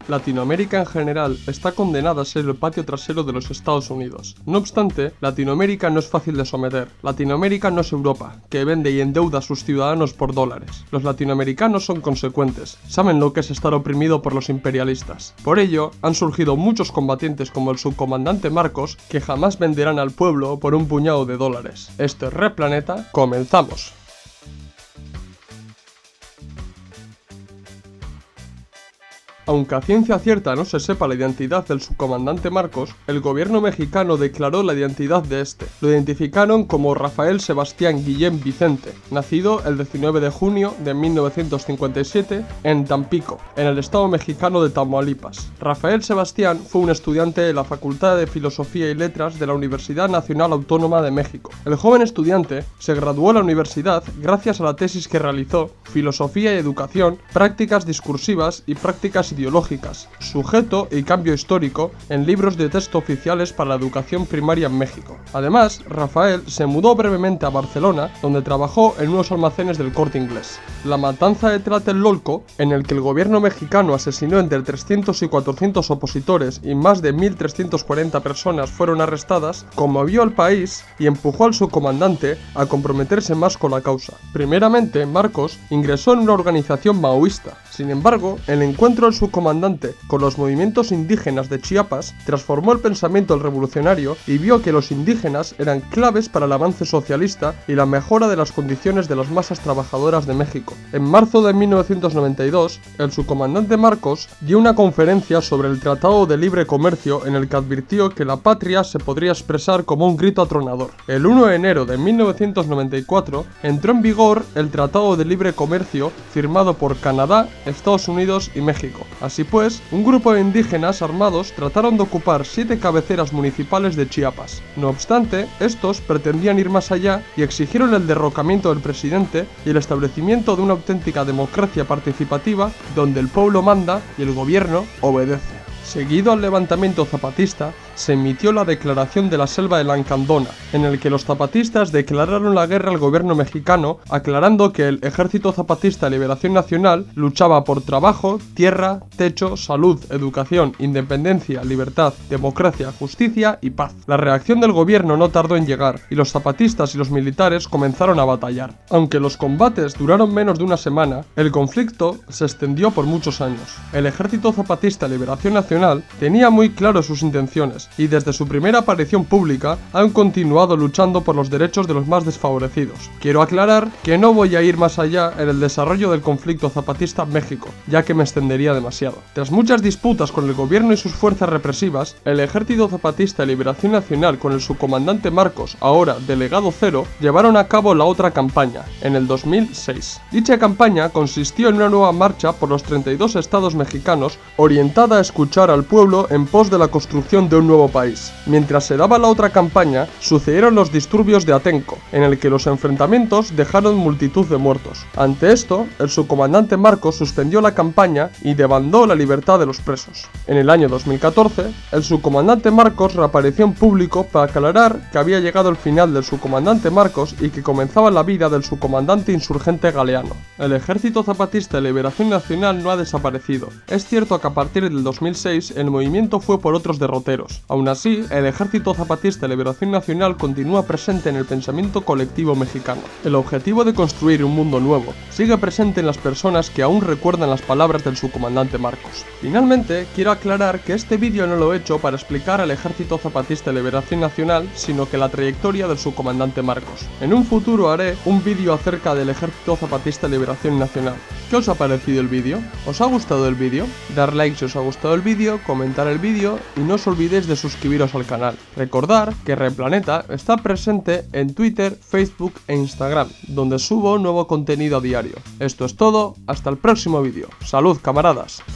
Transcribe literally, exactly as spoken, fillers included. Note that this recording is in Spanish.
Latinoamérica en general está condenada a ser el patio trasero de los Estados Unidos. No obstante, Latinoamérica no es fácil de someter. Latinoamérica no es Europa, que vende y endeuda a sus ciudadanos por dólares. Los latinoamericanos son consecuentes, saben lo que es estar oprimido por los imperialistas. Por ello, han surgido muchos combatientes como el subcomandante Marcos, que jamás venderán al pueblo por un puñado de dólares. Esto es Replaneta, comenzamos. Aunque a ciencia cierta no se sepa la identidad del subcomandante Marcos, el gobierno mexicano declaró la identidad de este. Lo identificaron como Rafael Sebastián Guillén Vicente, nacido el diecinueve de junio de mil novecientos cincuenta y siete en Tampico, en el estado mexicano de Tamaulipas. Rafael Sebastián fue un estudiante de la Facultad de Filosofía y Letras de la Universidad Nacional Autónoma de México. El joven estudiante se graduó en la universidad gracias a la tesis que realizó Filosofía y Educación, Prácticas Discursivas y Prácticas Ideológicas, Sujeto y Cambio Histórico en libros de texto oficiales para la educación primaria en México. Además, Rafael se mudó brevemente a Barcelona, donde trabajó en unos almacenes del Corte Inglés. La matanza de Tlatelolco, en el que el gobierno mexicano asesinó entre trescientos y cuatrocientos opositores y más de mil trescientas cuarenta personas fueron arrestadas, conmovió al país y empujó al subcomandante a comprometerse más con la causa. Primeramente, Marcos ingresó en una organización maoísta. Sin embargo, el encuentro del subcomandante con los movimientos indígenas de Chiapas transformó el pensamiento del revolucionario y vio que los indígenas eran claves para el avance socialista y la mejora de las condiciones de las masas trabajadoras de México. En marzo de mil novecientos noventa y dos, el subcomandante Marcos dio una conferencia sobre el Tratado de Libre Comercio en el que advirtió que la patria se podría expresar como un grito atronador. El primero de enero de mil novecientos noventa y cuatro entró en vigor el Tratado de Libre Comercio firmado por Canadá, Estados Unidos y México. Así pues, un grupo de indígenas armados trataron de ocupar siete cabeceras municipales de Chiapas. No obstante, estos pretendían ir más allá y exigieron el derrocamiento del presidente y el establecimiento de una auténtica democracia participativa donde el pueblo manda y el gobierno obedece. Seguido al levantamiento zapatista, se emitió la Declaración de la Selva de Lancandona, en el que los zapatistas declararon la guerra al gobierno mexicano, aclarando que el Ejército Zapatista de Liberación Nacional luchaba por trabajo, tierra, techo, salud, educación, independencia, libertad, democracia, justicia y paz. La reacción del gobierno no tardó en llegar, y los zapatistas y los militares comenzaron a batallar. Aunque los combates duraron menos de una semana, el conflicto se extendió por muchos años. El Ejército Zapatista de Liberación Nacional tenía muy claro sus intenciones, y desde su primera aparición pública han continuado luchando por los derechos de los más desfavorecidos. Quiero aclarar que no voy a ir más allá en el desarrollo del conflicto zapatista en México, ya que me extendería demasiado. Tras muchas disputas con el gobierno y sus fuerzas represivas, el Ejército Zapatista de Liberación Nacional con el subcomandante Marcos, ahora delegado cero, llevaron a cabo la otra campaña, en el dos mil seis. Dicha campaña consistió en una nueva marcha por los treinta y dos estados mexicanos, orientada a escuchar al pueblo en pos de la construcción de un nuevo país. Mientras se daba la otra campaña, sucedieron los disturbios de Atenco, en el que los enfrentamientos dejaron multitud de muertos. Ante esto, el subcomandante Marcos suspendió la campaña y demandó la libertad de los presos. En el año dos mil catorce, el subcomandante Marcos reapareció en público para aclarar que había llegado el final del subcomandante Marcos y que comenzaba la vida del subcomandante insurgente Galeano. El Ejército Zapatista de Liberación Nacional no ha desaparecido. Es cierto que a partir del dos mil seis el movimiento fue por otros derroteros. Aún así, el Ejército Zapatista de Liberación Nacional continúa presente en el pensamiento colectivo mexicano. El objetivo de construir un mundo nuevo sigue presente en las personas que aún recuerdan las palabras del subcomandante Marcos. Finalmente, quiero aclarar que este vídeo no lo he hecho para explicar al Ejército Zapatista de Liberación Nacional, sino que la trayectoria del subcomandante Marcos. En un futuro haré un vídeo acerca del Ejército Zapatista de Liberación Nacional. ¿Qué os ha parecido el vídeo? ¿Os ha gustado el vídeo? Dar like si os ha gustado el vídeo, comentar el vídeo y no os olvidéis de suscribiros al canal. Recordar que Replaneta está presente en Twitter, Facebook e Instagram, donde subo nuevo contenido a diario. Esto es todo, hasta el próximo vídeo. ¡Salud, camaradas!